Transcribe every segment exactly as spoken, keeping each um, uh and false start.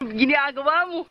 ginagawa mo?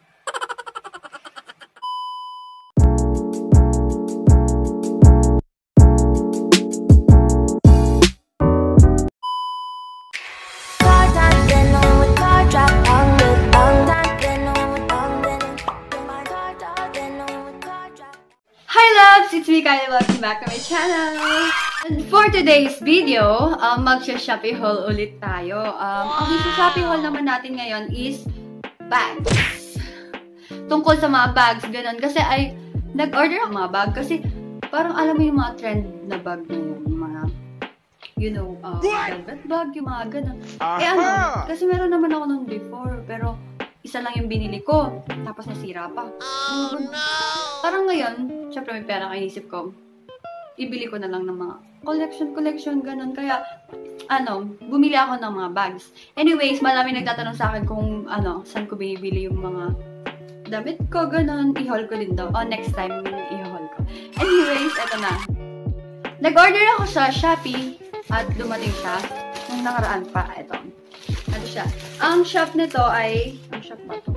Hi loves! It's me, Kylie. Welcome back to my channel! And for today's video, um, mag-Shopee haul ulit tayo. Um, ang Shopee haul naman natin ngayon is bags. Tungkol sa mga bags, ganun. Kasi ay, nag-order ako mga bag kasi parang alam mo yung mga trend na bag na yun. Yung mga, you know, uh, velvet bag, yung mga ganun. Eh ano, kasi meron naman ako nung before, pero isa lang yung binili ko, tapos nasira pa. Oh, no! Parang ngayon, syempre may pera ka, inisip ko, ibili ko na lang ng mga collection-collection, ganun. Kaya, ano, bumili ako ng mga bags. Anyways, marami nagtatanong sa akin kung, ano, saan ko binibili yung mga damit ko, ganun. I-haul ko din daw. O, next time, i-haul ko. Anyways, eto na. Nag-order ako sa Shopee, at dumating siya. Nung nakaraan pa, eto. Ano siya? Ang shop nito ay, ang shop ba ito?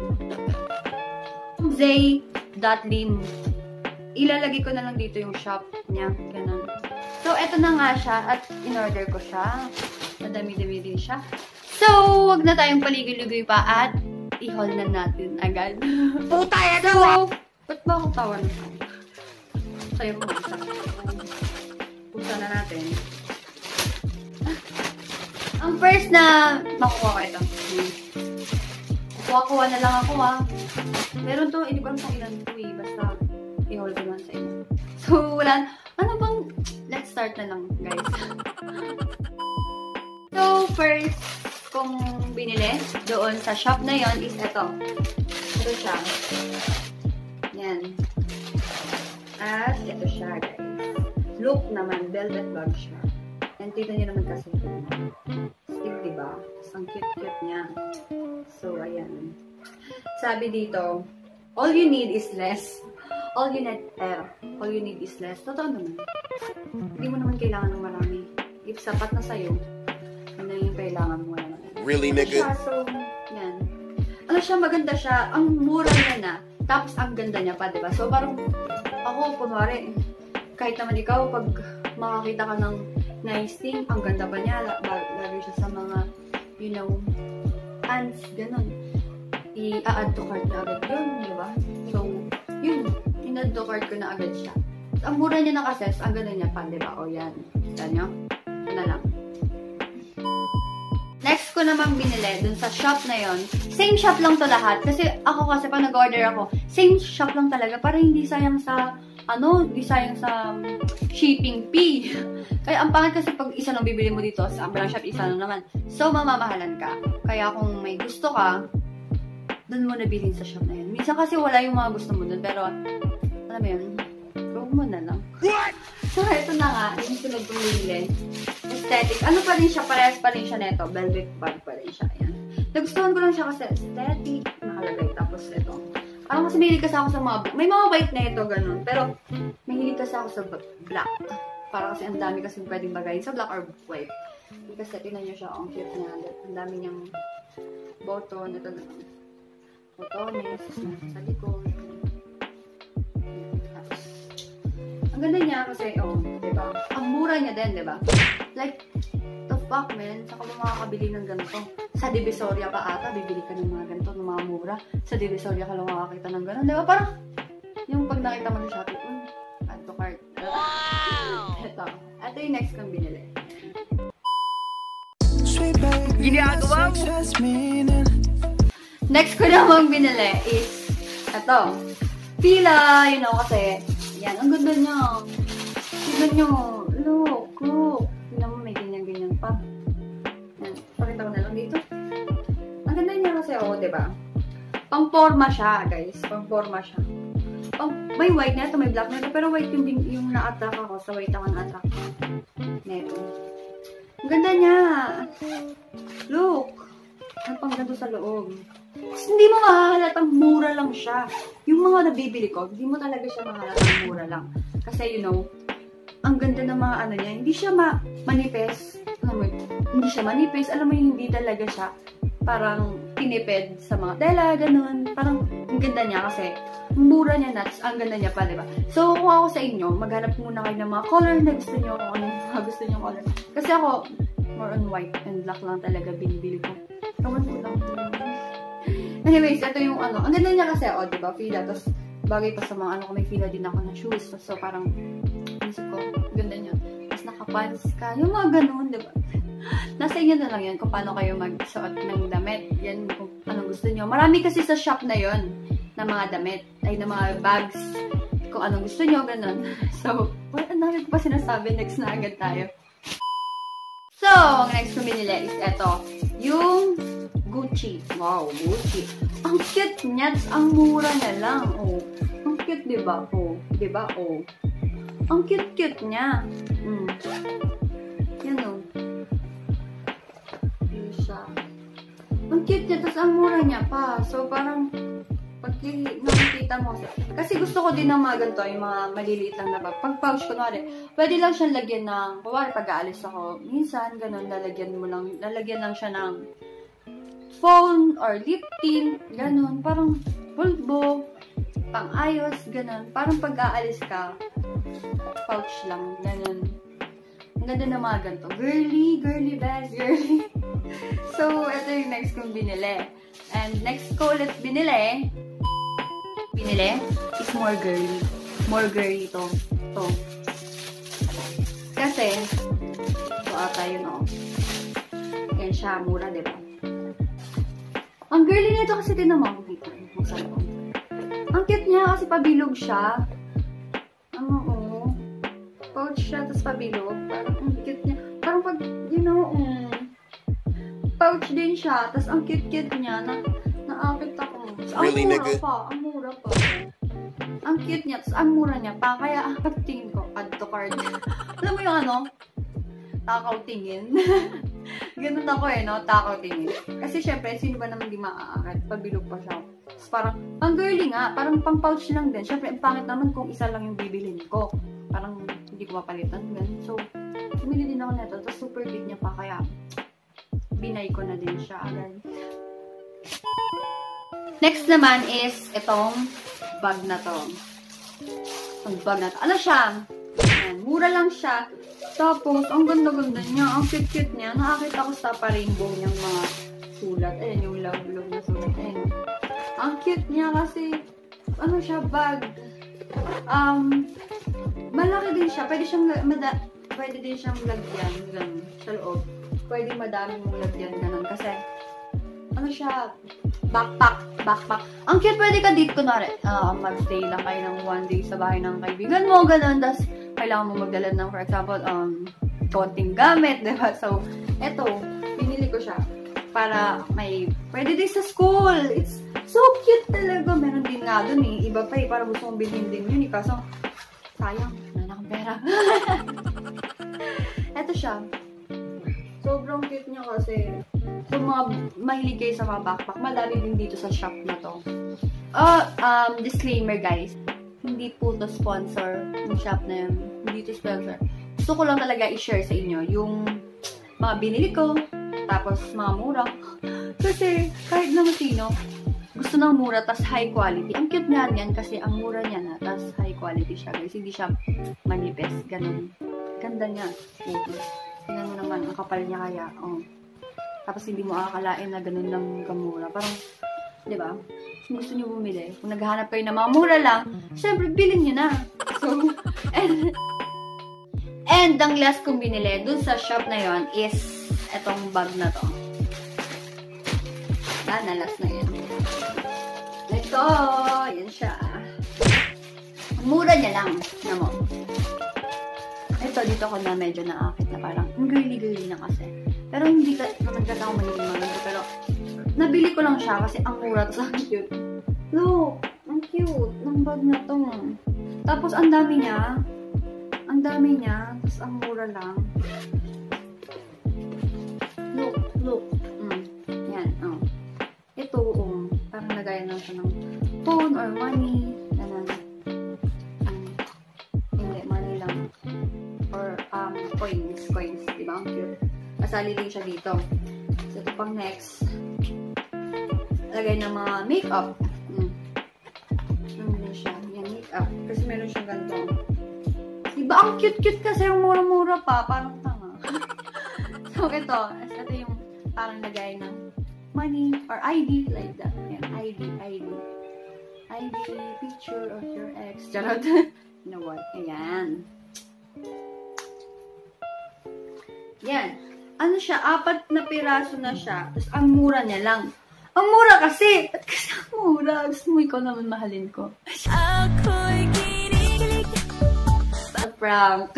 Zay dot lim. Ilalagay ko na lang dito yung shop niya. Ganun. So, eto na nga siya at in-order ko siya. Madami-dami din siya. So, wag na tayong paligid-ligoy pa at i-haul na natin agad. Puta yan! So, ba't ba ako tawa na ito? Sa'yo mo. Puta na natin. Ang first na makukuha ko ito. Kuha-kuha na lang ako ah. Meron to, hindi ko alam kung ilan ito eh. Basta i-haul ko lang sa inyo. So, wala. Ano bang, let's start na lang guys. So, first kong binili doon sa shop na yon is ito. Ito siya. Yan. At ito siya guys. Look naman, velvet bag siya. And tignan niyo naman kasi. Stick, diba? Ang cute-cute niya. So, ayan. Sabi dito, all you need is less. All you need, eh, all you need is less. Totoo naman. Hindi mo naman kailangan ng marami. If sapat na sa'yo, ano yung kailangan mo naman. Really, nigga? So, yan. Ano siya, maganda siya. Ang mura niya na. Tapos, ang ganda niya pa, diba? So, parang, ako, kunwari, kahit naman ikaw, pag makakita ka ng nice thing, ang ganda pa niya, lagi siya sa mga, you know, pants, ganun. I-add to cart na agad yun, di ba? So, yun, in-add to cart ko na agad siya. Ang mura niya na kasi, ang ganda niya pa, di ba? O yan, yan nyo? Yan na lang. Next ko namang binili, dun sa shop na yon. Same shop lang to lahat. Kasi ako kasi pag nag-order ako, same shop lang talaga, para hindi sayang sa ano, di sayang sa shipping fee. Kaya ang pangit kasi pag isa lang bibili mo dito, sa ambulang shop, isa lang naman. So, mamamahalan ka. Kaya kung may gusto ka, doon mo nabilin sa shop na yun. Minsan kasi wala yung mga gusto mo doon, pero, alam mo yun, go mo na lang. So, ito na nga, yung sunod kong bibili. Aesthetic. Ano pa rin siya? Parehas pa rin siya neto. Velvet bag pa rin siya. Ayan. Nagustuhan ko lang siya kasi aesthetic. Nakalagay. Tapos ito. Parang kasi mahilig kasi ako sa mga black. May mga white na ito, ganun. Pero, mahilig kasi ako sa black. Para kasi ang dami kasi pwedeng bagayin sa black or white. Kasi tinan nyo siya, ang cute niya. Ang dami niyang button. Ito na. Botones. Sa likod. Tapos, ang ganda niya kasi, oh, diba? Ang mura niya din, diba? Like, the fuck, man. Saka mo makakabili ng ganito. Sa Divisoria pa ata, bibili ka ng mga ganito, ng mga mura. Sa Divisoria ka lang makakita ng gano'n. Diba? Parang, yung pag nakita mo ng Shopee, um, add to cart. Wow! Ito. Ito yung next kong binili. Ginagawa mo? Next ko namang binili is, ito. Fila, you know, kasi, yan, ang ganda niya. Tignan nyo. Look, look. Tignan mo, may ganyan-ganyan pa. Yan. Pakita ko na lang dito. Ang ganda niya kasi, oh, diba? Pang-forma siya, guys. Pang-forma siya. Pang, may white na ito, may black na ito. Pero white yung, yung na-attract ako. Sa white ako na-attract. Neto. Ang ganda niya. Look. Ang pang-ganda sa loob. Kasi hindi mo mahahalatang mura lang siya. Yung mga nabibili ko, hindi mo talaga siya mahahalatang mura lang. Kasi, you know, ang ganda ng mga ano niya. Hindi siya ma manipis. Alam mo, hindi siya manipis. Alam mo, hindi talaga siya parang tinipid sa mga tela, ganun. Parang ang ganda niya kasi mura niya nuts, ang ganda niya pa, diba? So, kung ako sa inyo, maghanap muna kayo ng mga color na gusto niyo, kung ano yung mga gusto niyo color. Kasi ako, more on white and black lang talaga binibili ko. Kaman ko lang. Anyways, ito yung ano, ang ganda niya kasi, o, oh, diba, fila, tapos bagay pa sa mga ano, kung may fila din ako na shoes, so parang, isip ko, ganda niya. Tapos nakapants ka, yung mga ganun, diba? Nasa inyo na lang yan kung paano kayo magsuot ng damit. Yan kung anong gusto nyo. Marami kasi sa shop na yon na mga damit, ay na mga bags, kung anong gusto nyo, ganun. So, well, ang dami ko pa sinasabi, next na agad tayo. So, ang next ko binili is eto, yung Gucci. Wow, Gucci. Ang cute niya, ang mura na lang. Oh, ang cute, diba? Oh, diba? Oh. Ang cute-cute niya. Mm. Yan o. Yan siya. Ang cute niya, tapos ang mura niya pa. So, parang, pag nakikita mo, kasi gusto ko din ng mga ganito, yung mga maliliit lang na bag. Pag pouch, kunwari, pwede lang siyang lagyan ng, kunwari, pag-aalis ako, minsan, ganun, lalagyan mo lang, lalagyan lang siya ng phone or lip tint, ganun, parang bulbo, pang-ayos, ganun. Parang pag-aalis ka, pouch lang, ganun. Ang ganda na mga ganito. Girly, girly bag, girly. So, ito yung next kong binili. And next ko ulit binili, binili is more girly. More girly to. To. Kasi, ito ata yun o. Yan siya, mura, diba? Ang girly nito kasi din naman. Dito, sa loob. Ang cute niya kasi pabilog siya. Ano, oh. Pouch siya, tapos pabilog. Parang ang cute niya. Parang pag, you know, um, pouch din siya, tapos ang cute-cute niya, na, naakit ako. Ang Really, mura nigga? pa, ang mura pa. Ang cute niya, tapos ang mura niya pa, kaya ah, pagtingin ko, add to cart. Alam mo yung ano? Takaw tingin. Ganun ako eh, no? Takaw tingin. Kasi syempre, sino ba naman di maaakit? Pabilog pa siya. Tapos parang, ang girly nga, parang pang pouch lang din. Syempre, ang pangit naman kung isa lang yung bibilhin ko. Parang, hindi ko mapalitan. Ganun. So, bumili din ako nito. Tapos super cute niya pa, kaya binay ko na din siya agad. Next naman is itong bag na to. Itong bag na to. Ano siya? Ayan, mura lang siya. Tapos, ang ganda-ganda niya. Ang cute-cute niya. Nakakita ko sa pa-rainbow niyang mga sulat. Ayan, yung love-love na sulat. Ayan. Ang cute niya kasi, ano siya, bag. Um, malaki din siya. Pwede siyang, mada, pwede din siyang lagyan. Ganun, sa loob. Pwede madami mong lagyan, ganun. Kasi, ano siya, backpack, backpack. Ang cute, pwede ka dito, kunwari, uh, mag-stay lang kayo ng one day sa bahay ng kaibigan mo, ganun. Tapos, kailangan mo magdala ng, for example, um, konting gamit, diba? So, eto, pinili ko siya para may, pwede din sa school. It's so cute talaga. Meron din nga dun eh. Iba pa eh, para gusto mong bilhin din yun eh. Kaso, sayang, wala na akong pera. Eto siya. Sobrang cute niya kasi. Kung mga mahilig kayo sa mga backpack, madami din dito sa shop na to. Oh, um, disclaimer guys. Hindi po to sponsor yung shop na yun. Hindi to sponsor. Gusto ko lang talaga i-share sa inyo yung mga binili ko, tapos mga mura. Kasi kahit naman sino, gusto ng mura, tas high quality. Ang cute nga niyan kasi ang mura niya na, tas high quality siya guys. Hindi siya manipis. Ganun. Ganda niya. Tingnan mo naman, ang kapal niya kaya. Oh. Tapos hindi mo akalain na ganun lang kamura. Parang, di ba? Kung gusto nyo bumili, kung naghahanap kayo ng mga mura lang, syempre, bilhin nyo na. So, and, and ang last kong binili dun sa shop na yon is etong bag na to. Ah, na last na yun. Ito, yan siya. Mura niya lang, na mo. Ito, dito ko na medyo naakit na parang, ang girly-girly na kasi. Pero hindi ka, naman ka ako magiging maganda, pero nabili ko lang siya kasi ang mura, tapos ang cute. Look, ang cute ng bag na to. Tapos ang dami niya. Ang dami niya, tapos ang mura lang. Look, look. Mm. Yan, oh. Ito, um, parang lagayan lang siya ng phone or money. Ganun. Um, hindi, money lang. Or, um, coins, coins. Diba? Ang cute. Kasali din siya dito. So, ito pang next. lagay ng mga makeup. Hmm. Ano na siya? Yan, makeup. Kasi meron siyang ganito. Diba, ang cute-cute kasi yung mura-mura pa. Parang tanga. So, ito. Ito yung parang lagay ng money or I D. Like that. Yan, I D, I D. I D, picture of your ex. Charot. You know what? Ayan. Yan. Ano siya? Apat na piraso na siya. Tapos, ang mura niya lang. Ang mura kasi! Ba't kasi ang mura? Gusto mo ikaw naman mahalin ko. Ako'y kinikilig. Prank.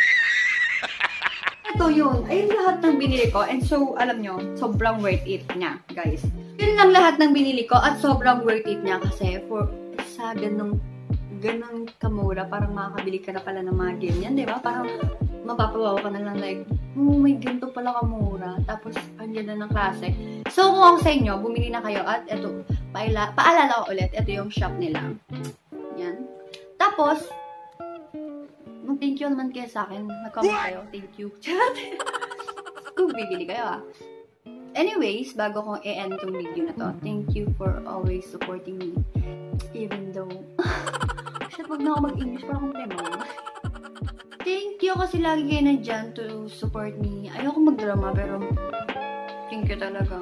Ito yun. Ayun lahat ng binili ko. And so, alam nyo, sobrang worth it niya, guys. Yun lang lahat ng binili ko at sobrang worth it niya kasi for sa ganong ganong kamura, parang makakabili ka na pala ng mga ganyan, di ba? Parang mapapawaw ka na lang like, oh, may ganito pala kamura. Tapos, ang ganda ng klase. So, kung ako sa inyo, bumili na kayo at eto, paala, paalala ko ulit, ito yung shop nila. Yan. Tapos, mag-thank you naman kayo sa akin. Nag-comment kayo. Thank you. Kung bibili kayo ah. Anyways, bago kong i-end tong video na to, thank you for always supporting me. Even though, shit, wag na ako mag-English para akong tema. Thank you kasi lagi kayo nandyan to support me. Ayoko mag-drama pero thank you talaga.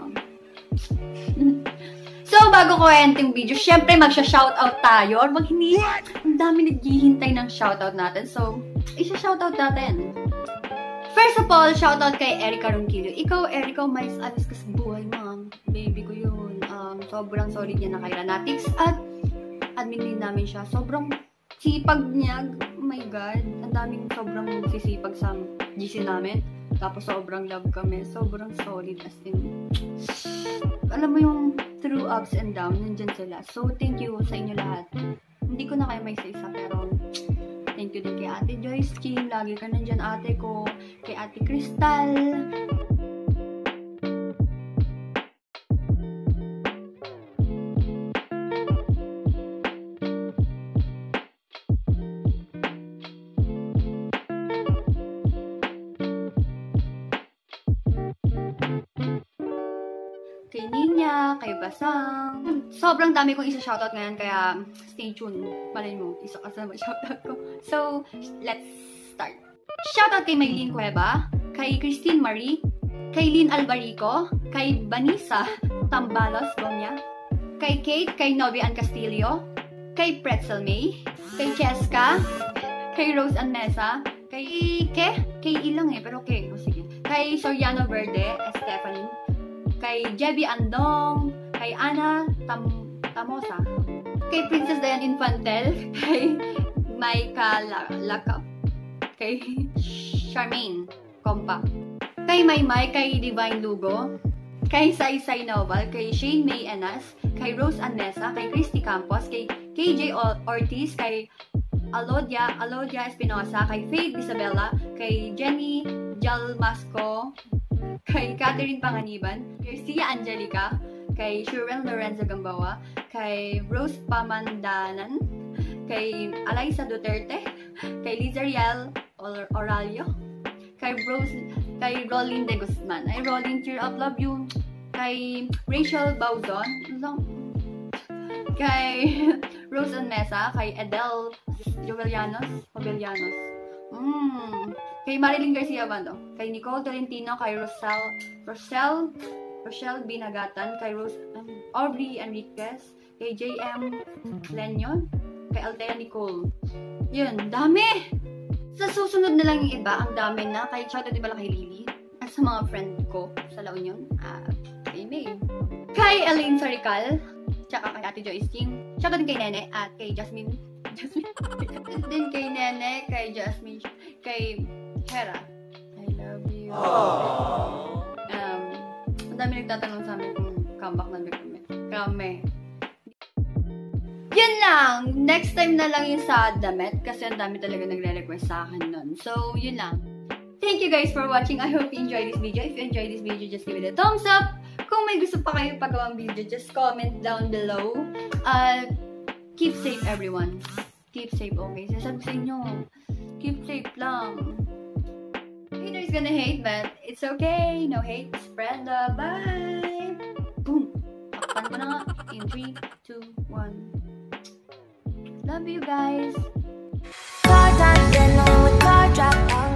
So, bago ko end yung video, syempre magsha-shoutout tayo. Or mag hindi, ang dami naghihintay ng shoutout natin. So, isa-shoutout natin. First of all, shoutout kay Erica Ronquillo. Ikaw, Erica, mais alis ka sa buhay, ma'am. Baby ko yun. Um, sobrang solid niya na kay Ranatics. At admin din namin siya. Sobrang sipag niya. Oh my God. Ang daming sobrang sisipag sa G C namin. Tapos sobrang love kami. Sobrang solid as in. Alam mo yung through ups and downs, nandyan sila. So, thank you sa inyo lahat. Hindi ko na kayo may isa-isa, pero thank you din kay Ate Joyce Kim. Lagi ka nandyan, ate ko. Kay Ate Crystal. Kay Ninya, kay Basang. Sobrang dami kong isa-shoutout ngayon, kaya stay tuned. Malay mo, isa ka sa mag-shoutout ko. So, let's start. Shoutout kay Maylene Cueva, kay Christine Marie, kay Lynn Albarico, kay Vanessa Tambalos Gonya, kay Kate, kay Novian Castillo, kay Pretzel May, kay Cheska, kay Rose Anmesa, kay Ke, kay ilang eh, pero Ke, oh, sige. Kay Soriano Verde, Stephanie, kay Jebby Andong, kay Ana Tam Tamosa, kay Princess Diane Infantel, kay Maika Lakap, kay Charmaine Compa, kay Maymay, kay Divine Lugo, kay Saysay Noval, kay Shane May Enas, kay Rose Anesa, kay Christy Campos, kay K J Ortiz, kay Alodia, Alodia Espinosa, kay Faith Isabella, kay Jenny Jalmasco, kay Catherine Panganiban, kay Sia Angelica, kay Shurel Lorenzo Gambawa, kay Rose Pamandanan, kay Alaysa Duterte, kay Lizariel Or Oralio, kay Rose, kay Rolin De Guzman, ay Rolin, cheer up, love you, kay Rachel Bauzon, kay Rose Mesa, kay Adele Jovellanos, Jovellanos, mm. kay Marilyn Garcia Bando, kay Nicole Tolentino, kay Rosel, Rosel, Rochelle Binagatan, kay Rose, um, Aubrey Enriquez, kay J M Lenyon, kay Altea Nicole. Yun, dami! Sa susunod na lang yung iba, ang dami na. Kay shoutout din pala kay Lily. At sa mga friend ko sa La Union, at kay May. Kay Elaine Sarical, tsaka kay Ate Joyce King. Shoutout din kay Nene at kay Jasmine. Jasmine. din kay Nene, kay Jasmine, kay Hera. I love you. Aww. Um, ang dami nagtatanong sa amin kung comeback na kami. Kami. Yun lang! Next time na lang yung sa damit kasi ang dami talaga nagre-request sa akin nun. So, yun lang. Thank you guys for watching. I hope you enjoyed this video. If you enjoyed this video, just give it a thumbs up. Kung may gusto pa kayong pagawang video, just comment down below. Uh, keep safe, everyone. Keep safe, okay? Sasabi sa inyo, keep safe lang. Haters gonna hate, but it's okay. No hate. Spread love. Bye! Boom! Takpan ko na nga. three, two, one. Love you guys! Car time, then on with car drop out.